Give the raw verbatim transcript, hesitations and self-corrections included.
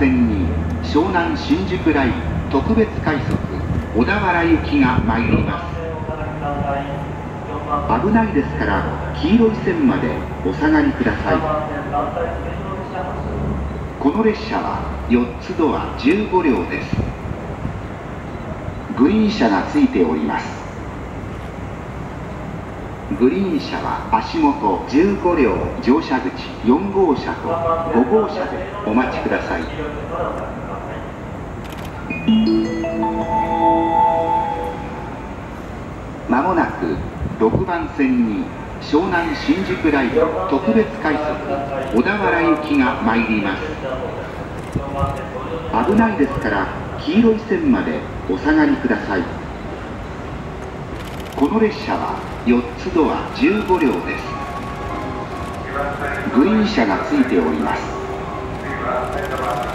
線に湘南新宿ライン特別快速小田原行きが参ります。危ないですから黄色い線までお下がりください。この列車はよっつドアじゅうごりょうです。グリーン車がついております。グリーン車は足元じゅうごりょう乗車口よんごうしゃとごごうしゃでお待ちください。まもなくろくばん線に湘南新宿ライン特別快速小田原行きが参ります。危ないですから黄色い線までお下がりください。この列車はよっつドアじゅうごりょうです。グリーン車がついております。